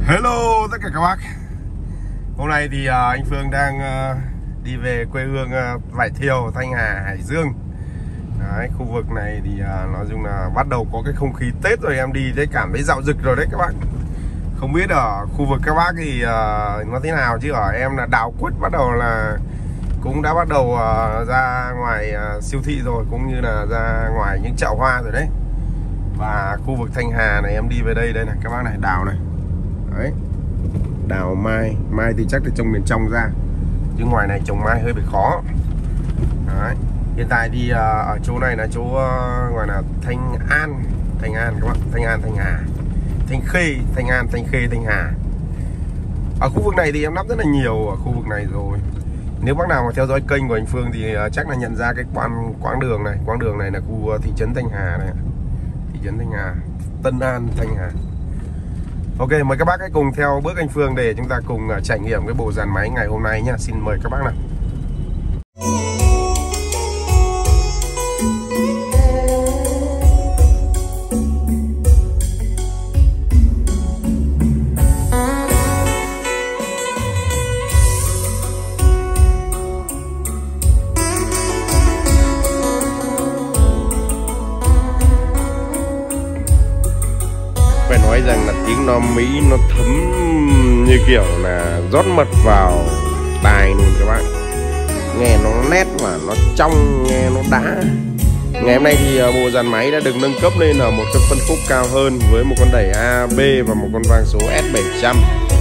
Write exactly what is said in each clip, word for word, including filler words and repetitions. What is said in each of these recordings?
Hello tất cả các bác. Hôm nay thì uh, anh Phương đang uh, đi về quê hương uh, Vải Thiều, Thanh Hà, Hải Dương. Đấy, khu vực này thì uh, nói chung là bắt đầu có cái không khí Tết rồi, em đi thấy cảm thấy dạo dực rồi đấy các bác. Không biết ở khu vực các bác thì uh, nó thế nào, chứ ở em là đào quất bắt đầu là cũng đã bắt đầu uh, ra ngoài uh, siêu thị rồi, cũng như là ra ngoài những chợ hoa rồi đấy. Và khu vực Thanh Hà này em đi về đây đây này các bác này, đào này. Đấy, đào mai, mai thì chắc là trồng miền trong ra, chứ ngoài này trồng mai hơi bị khó. Đấy, hiện tại thì uh, ở chỗ này là chỗ uh, gọi là Thanh An, Thanh An các bạn, Thanh An, Thanh Hà, Thanh Khê, Thanh An, Thanh Khê, Thanh Hà. Ở khu vực này thì em lắp rất là nhiều ở khu vực này rồi. Nếu bác nào mà theo dõi kênh của anh Phương thì uh, chắc là nhận ra cái quãng quãng đường này, quãng đường này là khu uh, thị trấn Thanh Hà này, thị trấn Thanh Hà, Tân An, Thanh Hà. Ok, mời các bác hãy cùng theo bước anh Phương để chúng ta cùng uh, trải nghiệm cái bộ dàn máy ngày hôm nay nhá. Xin mời các bác nào. Phải nói rằng là tiếng loa Mỹ nó thấm như kiểu là rót mật vào tai luôn các bạn. Nghe nó nét và nó trong, nghe nó đã. Ngày hôm nay thì bộ dàn máy đã được nâng cấp lên ở một cái phân khúc cao hơn với một con đẩy a bê và một con vang số S bảy trăm.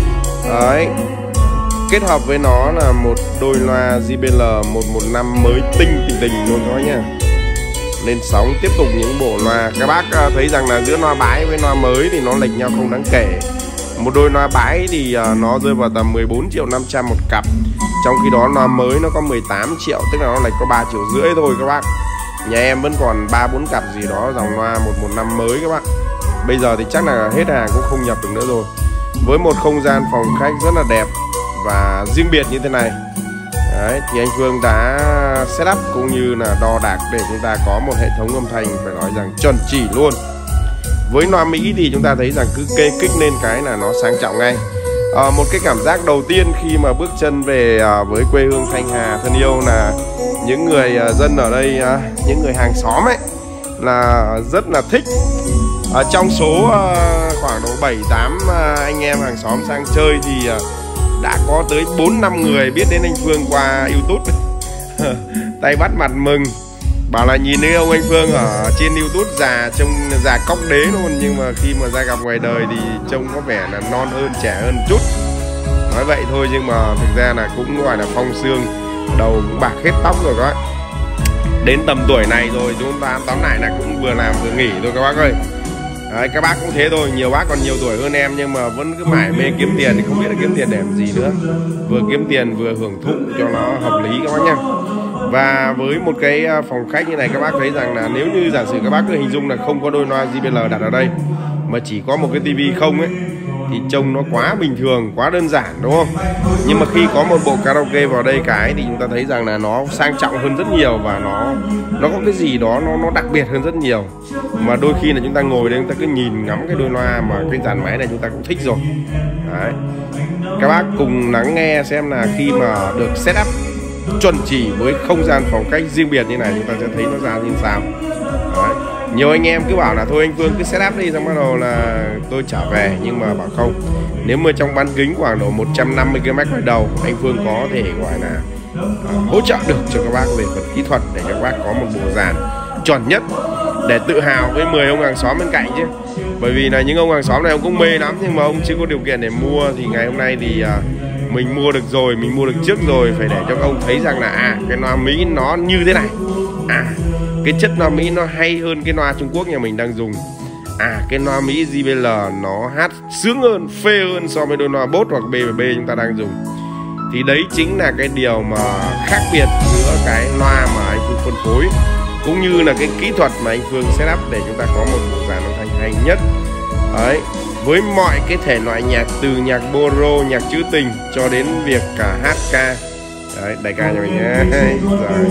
Đấy, kết hợp với nó là một đôi loa J B L một một năm mới tinh tình tình luôn đó nha. Lên sóng tiếp tục những bộ loa. Các bác thấy rằng là giữa loa bái với loa mới thì nó lệch nhau không đáng kể. Một đôi loa bái thì nó rơi vào tầm mười bốn triệu năm trăm một cặp, trong khi đó loa mới nó có mười tám triệu, tức là nó lệch có ba triệu rưỡi thôi các bác. Nhà em vẫn còn ba bốn cặp gì đó dòng loa một một năm mới các bác. Bây giờ thì chắc là hết hàng cũng không nhập được nữa rồi. Với một không gian phòng khách rất là đẹp và riêng biệt như thế này. Đấy, thì anh Phương đã setup cũng như là đo đạc để chúng ta có một hệ thống âm thanh phải nói rằng chuẩn chỉ luôn. Với loa Mỹ thì chúng ta thấy rằng cứ kê kích lên cái là nó sang trọng ngay. à, Một cái cảm giác đầu tiên khi mà bước chân về à, với quê hương Thanh Hà thân yêu là những người à, dân ở đây, à, những người hàng xóm ấy là rất là thích. à, Trong số à, khoảng độ bảy tám à, anh em hàng xóm sang chơi thì à, đã có tới bốn năm người biết đến anh Phương qua YouTube. Tay bắt mặt mừng, bảo là nhìn thấy ông anh Phương ở trên YouTube già, trông già cóc đế luôn, nhưng mà khi mà ra gặp ngoài đời thì trông có vẻ là non hơn, trẻ hơn chút. Nói vậy thôi nhưng mà thực ra là cũng gọi là phong sương, đầu cũng bạc hết tóc rồi các bác. Đến tầm tuổi này rồi chúng ta tóm lại là cũng vừa làm vừa nghỉ thôi các bác ơi. Đấy, các bác cũng thế thôi, nhiều bác còn nhiều tuổi hơn em nhưng mà vẫn cứ mải mê kiếm tiền thì không biết là kiếm tiền để làm gì nữa. Vừa kiếm tiền vừa hưởng thụ cho nó hợp lý các bác nhá. Và với một cái phòng khách như này các bác thấy rằng là nếu như giả sử các bác cứ hình dung là không có đôi loa J B L đặt ở đây mà chỉ có một cái tivi không ấy thì trông nó quá bình thường, quá đơn giản đúng không? Nhưng mà khi có một bộ karaoke vào đây cái thì chúng ta thấy rằng là nó sang trọng hơn rất nhiều và nó nó có cái gì đó nó nó đặc biệt hơn rất nhiều. Mà đôi khi là chúng ta ngồi đây chúng ta cứ nhìn ngắm cái đôi loa mà cái dàn máy này chúng ta cũng thích rồi. Đấy, các bác cùng lắng nghe xem là khi mà được setup chuẩn chỉ với không gian phòng khách riêng biệt như này chúng ta sẽ thấy nó ra như sao. Đấy, nhiều anh em cứ bảo là thôi anh Phương cứ setup đi xong bắt đầu là tôi trở về, nhưng mà bảo không, nếu mà trong bán kính khoảng độ một trăm năm mươi ki lô mét quay đầu anh Phương có thể gọi là uh, hỗ trợ được cho các bác về phần kỹ thuật để các bác có một bộ dàn chuẩn nhất để tự hào với mười ông hàng xóm bên cạnh chứ. Bởi vì là những ông hàng xóm này ông cũng mê lắm nhưng mà ông chưa có điều kiện để mua, thì ngày hôm nay thì uh, mình mua được rồi, mình mua được trước rồi, phải để cho các ông thấy rằng là à cái loa Mỹ nó như thế này, à cái chất loa Mỹ nó hay hơn cái loa Trung Quốc nhà mình đang dùng, à cái loa Mỹ J B L nó hát sướng hơn, phê hơn so với đôi loa Bose hoặc B M B chúng ta đang dùng. Thì đấy chính là cái điều mà khác biệt giữa cái loa mà anh Phương phân phối cũng như là cái kỹ thuật mà anh Phương setup để chúng ta có một bộ dàn âm thanh hay nhất. Đấy, với mọi cái thể loại nhạc từ nhạc bolero, nhạc trữ tình cho đến việc cả hát ca. Đấy, đại ca nhà mình nhé. Rồi.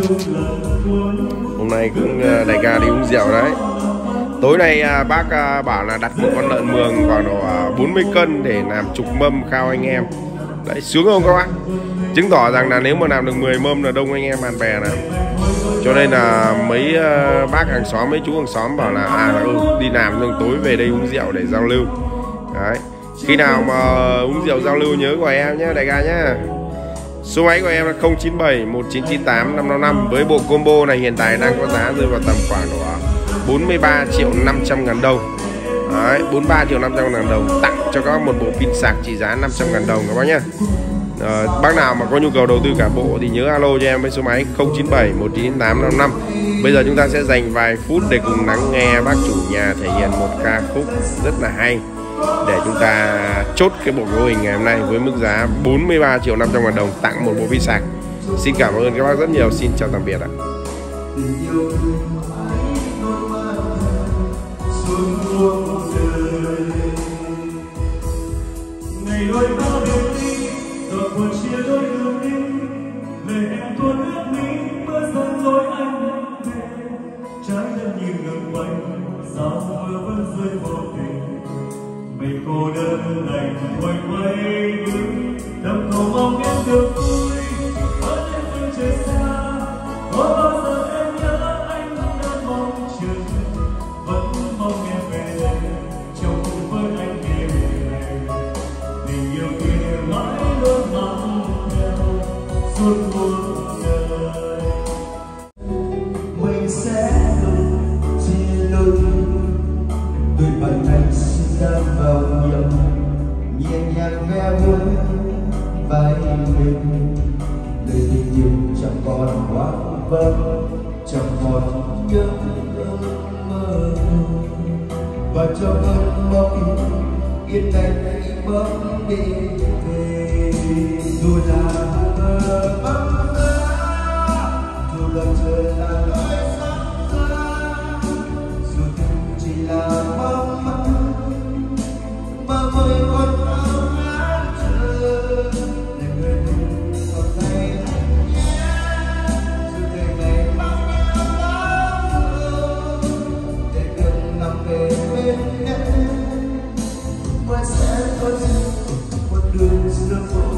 Hôm nay cũng đại ca đi uống rượu đấy. Tối nay bác bảo là đặt một con lợn mường khoảng độ bốn mươi cân để làm chục mâm khao anh em. Đấy, sướng không các bác? Chứng tỏ rằng là nếu mà làm được mười mâm là đông anh em bạn bè nào. Cho nên là mấy uh, bác hàng xóm, mấy chú hàng xóm bảo là à ừ, đi làm nhưng tối về đây uống rượu để giao lưu. Đấy, khi nào mà uống rượu giao lưu nhớ gọi em nhé đại ca nhé. Số máy của em là không chín bảy một chín chín tám năm năm năm. Với bộ combo này hiện tại đang có giá rơi vào tầm khoảng độ bốn mươi ba triệu năm trăm ngàn đồng. Đấy, bốn mươi ba triệu năm trăm ngàn đồng tặng cho các một bộ pin sạc trị giá năm trăm ngàn đồng các bác nhé. À, bác nào mà có nhu cầu đầu tư cả bộ thì nhớ alo cho em với số máy không chín bảy một chín tám năm năm. Bây giờ chúng ta sẽ dành vài phút để cùng lắng nghe bác chủ nhà thể hiện một ca khúc rất là hay để chúng ta chốt cái bộ cấu hình ngày hôm nay với mức giá bốn mươi ba triệu năm trăm ngàn đồng tặng một bộ pin sạc. Xin cảm ơn các bác rất nhiều. Xin chào tạm biệt ạ. Ngày đôi ta biệt ly, giờ buồn chia đôi đường đi, lời em tuôn ướt mi, mưa dần rồi anh về, trái đất như ngừng quanh, sao mưa vẫn rơi vô tình, mình cô đơn đành quanh quay bước, đâm cầu mong em được vui, vẫn em phương trời xa, có bao giờ em nhớ anh đã mong chờ, vẫn mong em về, chung với anh đêm này. Tình yêu kia mãi luôn mang theo suốt cuộc đời. Mình sẽ luôn chia đôi, đôi bàn tay xin ra vào nhầm, nhẹ nhàng ve vuốt vai mình. Lời tình yêu chẳng còn hoang vắng, chẳng còn nhớ mơ, và cho cơn mong yên lành bước đi về. Dù là mơ băng giá, dù là trời là lối sáng xa, dù từng chỉ là mong manh mà mới còn áo ngát chờ để người mình còn ngày anh nhé. Dù đời này bao nhiêu đau thương để gần nằm về bên em, mới sẽ có gì một đường giữa phố.